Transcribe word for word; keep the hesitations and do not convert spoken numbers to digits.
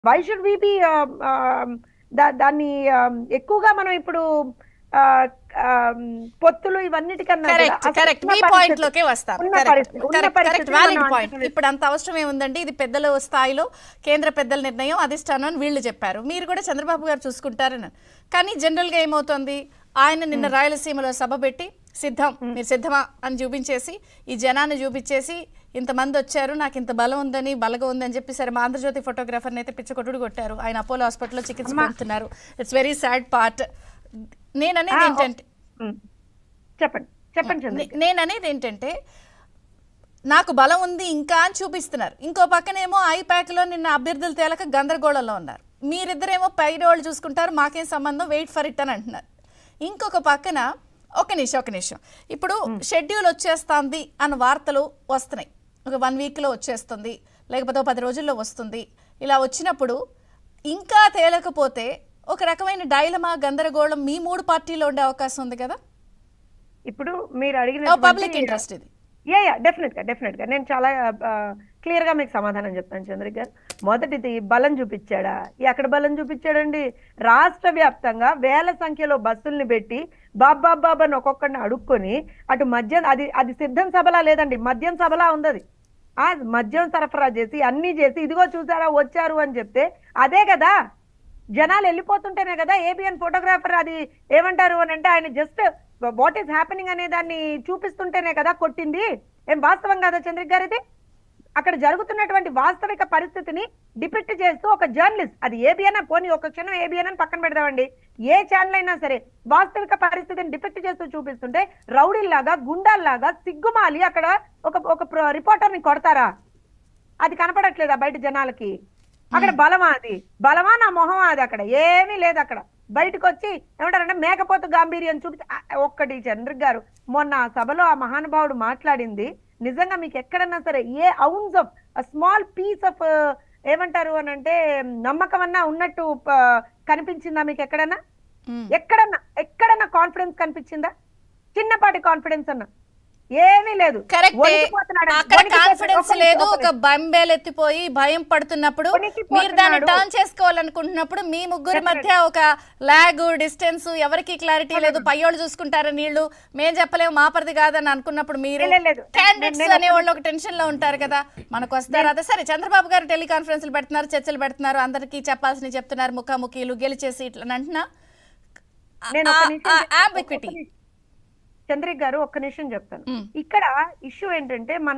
Why should we B దాన్ని ఎక్కువగా మనం ఇప్పుడు పొత్తులు ఇవన్నిటికన్నా ఇప్పుడు అంత అవసరం ఏముందండి? ఇది పెద్దల స్థాయిలో కేంద్ర పెద్దల నిర్ణయం, అధిష్టానం అని వీళ్ళు చెప్పారు. మీరు కూడా చంద్రబాబు గారు చూసుకుంటారని. కానీ జనరల్ గా ఏమవుతుంది, ఆయన నిన్న రాయలసీమలో సభ పెట్టి సిద్ధం, మీరు సిద్ధమా అని చూపించేసి ఈ జనాన్ని చూపించేసి ఇంతమంది వచ్చారు, నాకు ఇంత బలం ఉందని బలగా ఉందని చెప్పేసరి మా ఆంధ్రజ్యోతి ఫోటోగ్రాఫర్ని అయితే పిచ్చకొట్టుడు కొట్టారు. ఆయన అపోలో హాస్పిటల్లో చికిత్స పొందుతున్నారు. It's very sad part. నేననేది ఏంటంటే చెప్పండి చెప్పండి నేననేది ఏంటంటే నాకు బలం ఉంది ఇంకా అని చూపిస్తున్నారు. ఇంకో పక్కనేమో ఐప్యాక్లో నిన్న అభ్యర్థులు తేలక గందరగోళంలో ఉన్నారు. మీరిద్దరేమో పైన వాళ్ళు చూసుకుంటారు, మాకేం సంబంధం, వెయిట్ ఫర్ ఇట్ అని అంటున్నారు. ఇంకొక పక్కన ఒక నిమిషం ఒక నిమిషం ఇప్పుడు షెడ్యూల్ వచ్చేస్తుంది అన్న వార్తలు వస్తున్నాయి. ఒక వన్ వీక్లో వచ్చేస్తుంది, లేకపోతే ఒక పది రోజుల్లో వస్తుంది. ఇలా వచ్చినప్పుడు ఇంకా తేలకపోతే ఒక రకమైన డైలమా, గందరగోళం మీ మూడు పార్టీలో ఉండే అవకాశం ఉంది కదా. ఇప్పుడు మీరు అడిగిన పబ్లిక్ ఇంట్రెస్ట్ ఇది. యా యా డెఫినెట్ గా డెఫినెట్ గా నేను చాలా క్లియర్ గా మీకు సమాధానం చెప్తాను చంద్రిక గారు. మొదటిది బలం చూపించాడా? ఎక్కడ బలం చూపించాడండి? రాష్ట్ర వ్యాప్తంగా వేల సంఖ్యలో బస్సుల్ని పెట్టి బాబా బాబాని ఒక్కొక్కడిని అడుక్కొని అటు మద్యం, అది అది సిద్ధం సభలా లేదండి, మద్యం సభలా ఉంది. అది ఆ మద్యం సరఫరా చేసి అన్ని చేసి ఇదిగో చూసారా వచ్చారు అని చెప్తే అదే కదా జనాలు వెళ్ళిపోతుంటేనే కదా ఏబిఎన్ ఫోటోగ్రాఫర్ అది ఏమంటారు అని అంటే ఆయన జస్ట్ వాట్ ఈస్ హ్యాపెనింగ్ అనే దాన్ని చూపిస్తుంటేనే కదా కొట్టింది. ఏం వాస్తవం కదా చంద్రిక గారు? ఇది అక్కడ జరుగుతున్నటువంటి వాస్తవిక పరిస్థితిని డిపిక్ట్ చేస్తూ ఒక జర్నలిస్ట్, అది ఏబిఎన్ పోనీ ఒక క్షణం ఏబిఎన్ అని పక్కన పెడదామండి, ఏ ఛానల్ అయినా సరే వాస్తవిక పరిస్థితిని డిపిక్ట్ చేస్తూ చూపిస్తుంటే రౌడీల్లాగా గుండాల్లాగా సిగ్గుమాలి అక్కడ ఒక ఒక రిపోర్టర్ని కొడతారా? అది కనపడట్లేదా బయట జనాలకి? అక్కడ బలమా? అది బలమా నా మొహమా? అది అక్కడ ఏమీ లేదు. అక్కడ బయటకు వచ్చి ఏమంటారంటే మేకపోతు గాంభీర్యం చూపించి ఒక్కటి చంద్రిక గారు మొన్న ఆ సభలో ఆ మహానుభావుడు మాట్లాడింది నిజంగా మీకు ఎక్కడన్నా సరే a ounce of small piece of ఏమంటారు అని అంటే నమ్మకం అన్నా ఉన్నట్టు కనిపించిందా మీకు ఎక్కడన్నా? ఎక్కడన్నా ఎక్కడన్నా కాన్ఫిడెన్స్ కనిపించిందా? చిన్నపాటి కాన్ఫిడెన్స్ అన్నా ఏమీ లేదు. కాన్ఫిడెన్స్ లేదు. ఒక బంబేలు ఎత్తిపోయి భయం పడుతున్నప్పుడు మీరు దాన్ని టర్న్ చేసుకోవాలనుకుంటున్నప్పుడు మీ ముగ్గురి మధ్య ఒక లాగ్, డిస్టెన్స్, ఎవరికి క్లారిటీ లేదు, పయ్యోళ్ళు చూసుకుంటారని నీళ్లు మేము చెప్పలేము, మా పరిధి కాదని అనుకున్నప్పుడు మీరు క్యాండిడేట్స్ అనేవాళ్ళు ఒక టెన్షన్ లో ఉంటారు కదా, మనకు వస్తారు. అదే సరే చంద్రబాబు గారు టెలికాన్ఫరెన్స్లు పెడుతున్నారు, చర్చలు పెడుతున్నారు, అందరికి చెప్పాల్సిన చెప్తున్నారు, ముఖాముఖీలు గెలిచేసి ఇట్లా అంటున్నా చంద్రిక గారు ఒక్క నిమిషం చెప్తాను. ఇక్కడ ఇష్యూ ఏంటంటే మన